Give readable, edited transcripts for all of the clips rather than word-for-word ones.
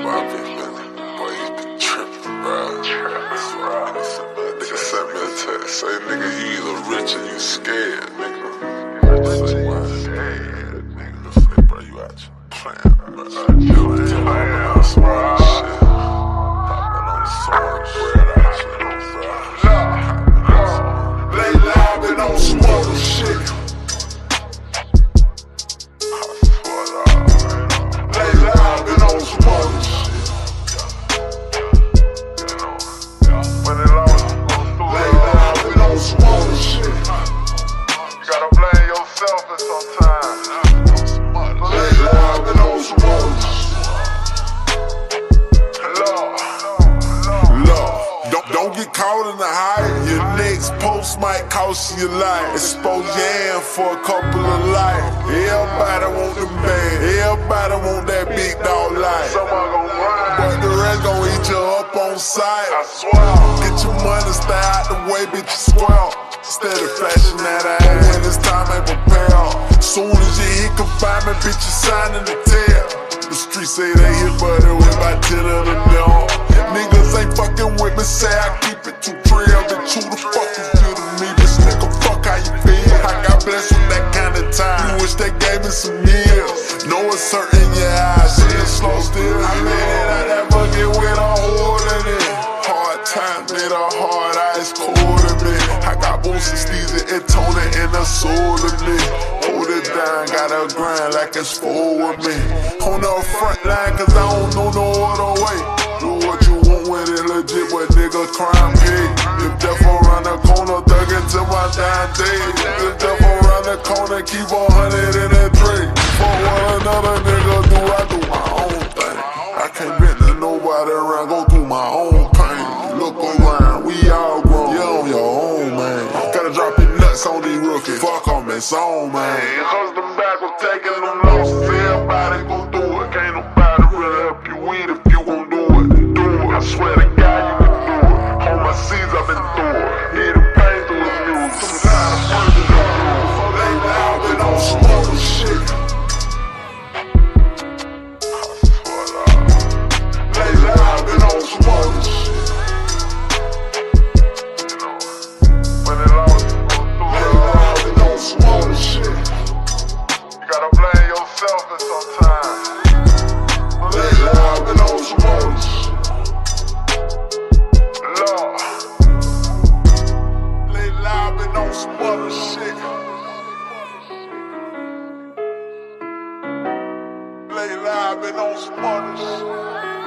my bitch, boy, you been trippin', bro. Nigga sent me a text, say nigga, you either rich or you scared, nigga. Say, why scared, nigga? Say, bro, you out your plan, bro. Poppin' on some other shit. Poppin' on some bread out your bro. Lay loud on some other shit. Don't get caught in the hype. Your next post might cost you your life. Expose your hand for a couple of likes. Everybody want the band. Everybody want that big dog life. Someone gon' ride, but the rest gon' eat you up on sight. I swear. Get your money, stay out the way, bitch, you swear. Instead of flashing that ass when it's time, ain't prepared. Soon as you hit confinement, bitch, you signing the tail. The streets say they hit, but it went by 10 of the dog. Niggas ain't fucking with me, say I keep it too real. Bitch, who the fuck is you to me? Bitch, nigga, fuck how you feel. I got blessed with that kind of time. You wish they gave me some years. Know it's certain your eyes, see it slow still. I made it out that bucket with a hole in it. Hard time, need a hard ice cold in me. I got Boosie, Steezy, and Tony in the soul of me. Hold it down, gotta grind like it's full with me. On the front line, cause I don't know no other way. Do what you want when it legit, but nigga crime pig. If death around the corner, thug it till my dying day. If death around the corner, keep 100 in that tray. For what another nigga do, I do my own thing. I can't bend to nobody around, go through my own pain. Look around, we all grown, you on your own, man. Gotta drop your nuts on these rookies, fuck on that song, man. Cause them back was taking them losses, everybody gon' do it. Can't nobody really help you with if you gon' do it. I swear to God, you can do it. On my seas, I've been through it. Hear the pain through the news. Too tired of further than you. Lay loud, been on some other shit. Lay loud, been on some other shit. When it lost, lay loud, been on some other shit. You gotta blame yourself at some time. Lay loud, been on some other shit. On some other shit. Lay live and on some other shit.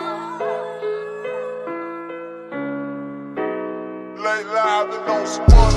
Lay live and on some other shit.